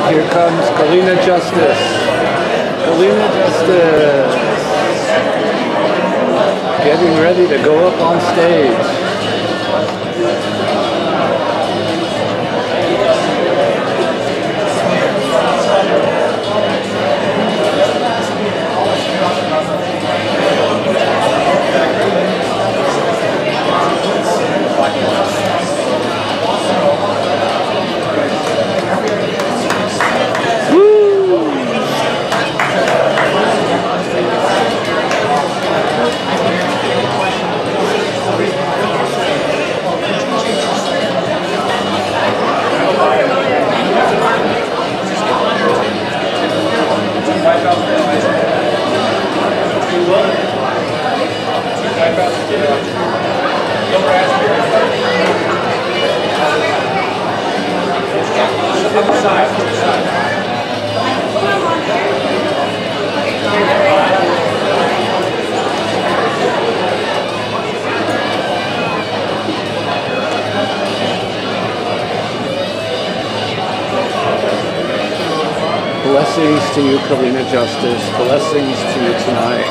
Here comes Kalina Justice. Kalina Justice. Getting ready to go up on stage. Blessings to you, Kalina Justice. Blessings to you tonight.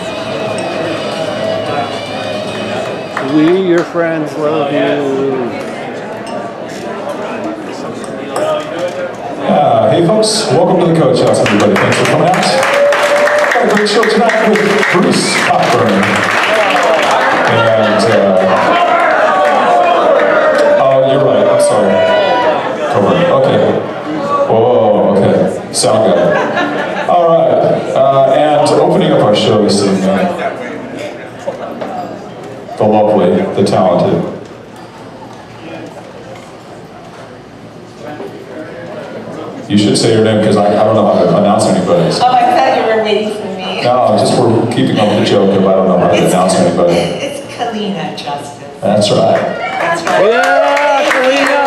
We, your friends, love you. Hey folks, welcome to the Coach House, everybody. Thanks for coming out. Got a great show tonight with Bruce Cockburn. And, oh, you're right, I'm sorry. Coburn, okay. Whoa, okay, sound good. All right, and opening up our show this evening, the lovely, the talented, you should say your name because I don't know how to announce anybody's. Oh, I thought you were waiting for me. No, just we're keeping up the joke if I don't know how to announce anybody. It's Kalina Justice. That's right. That's right. Yeah, Kalina!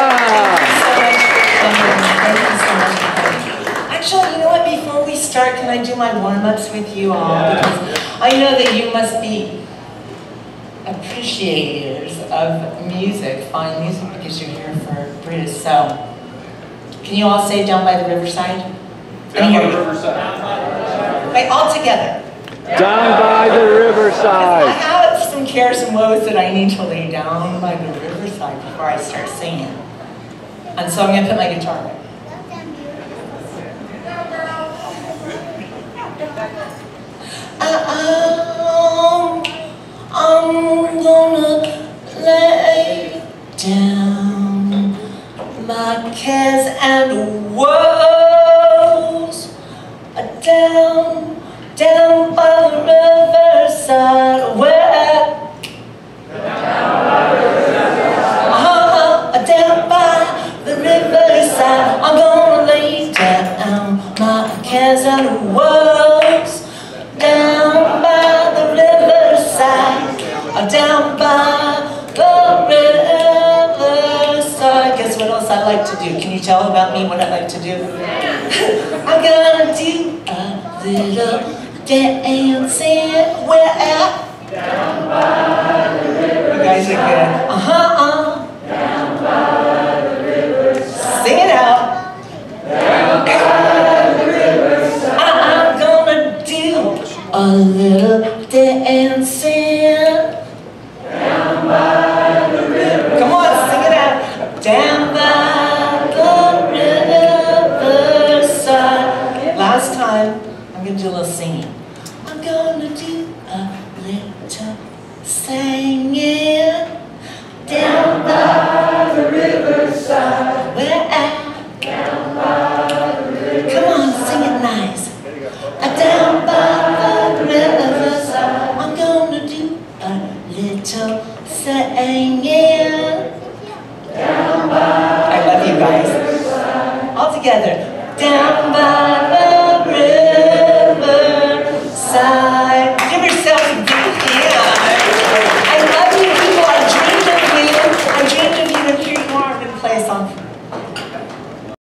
Thank you so much for coming. Actually, you know what? Before we start, can I do my warm-ups with you all? Because I know that you must be appreciators of music, fine music, because you're here for Bruce. So, can you all say "Down by the Riverside"? Down by the Riverside. Wait, all together. Down by the Riverside. I have some cares and woes that I need to lay down by the riverside before I start singing. And so I'm going to put my guitar away. I'm gonna lay down my cares and woes down by the riverside, where down by the riverside, I'm gonna lay down my cares and woes down by the riverside, down by the riverside. Guess what else I like to do? Can you tell about me what I like to do? I'm gonna do a little dancing where down by the river. You guys are good. Down by